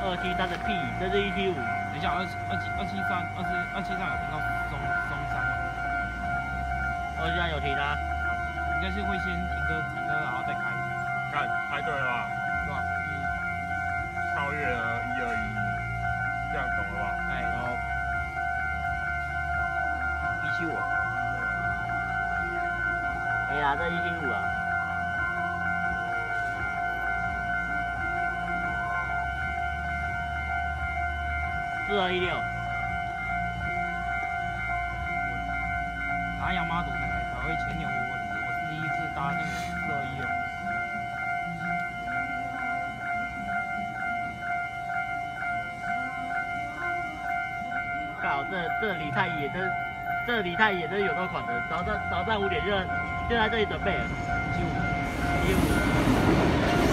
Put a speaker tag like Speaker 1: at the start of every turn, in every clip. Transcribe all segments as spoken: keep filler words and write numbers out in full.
Speaker 1: 二七三的屁，这是一七五。
Speaker 2: 等一下，二二七二七三二四二七三有停到松松山吗？
Speaker 1: 二七三有停啊，
Speaker 2: 应该是会先停车停车，然后再开。
Speaker 3: 看猜对了吧？
Speaker 2: 是吧？
Speaker 3: 超越了一二一，这样懂了吧？
Speaker 2: 哎，然后一七五。
Speaker 1: 没啦，这一七五啊。四二一六。
Speaker 2: 拿亚妈祖才才会前年我我我是第一次搭那个四二一六。
Speaker 1: 靠，这这李太也真，这李太也真有够款的，早上早上五点就就在这里准备了。
Speaker 2: 一七五，
Speaker 1: 一五。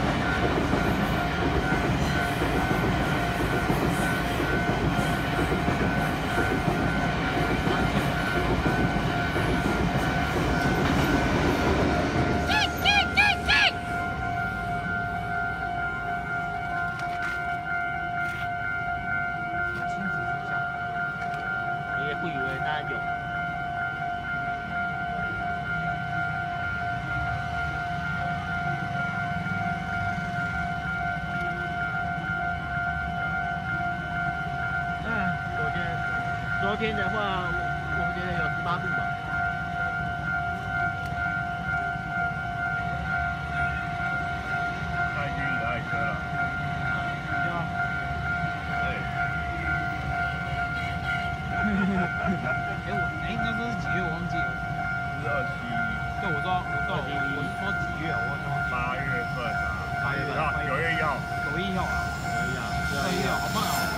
Speaker 1: 你也不以为他有。嗯，昨天昨天的话，我我觉得有十八步吧。
Speaker 3: 太晕了，爱车了。
Speaker 2: 对吧？
Speaker 3: 哎。
Speaker 2: 哎我哎那时候是几月我忘记了。
Speaker 3: 是二七一。
Speaker 2: 对，我知道我知道我我是说几月我忘记忘记。
Speaker 3: 八月份啊。
Speaker 2: 八月份。
Speaker 3: 九月一号。
Speaker 2: 九月一号啊。
Speaker 1: 可以啊，
Speaker 2: 九月一号，好慢啊。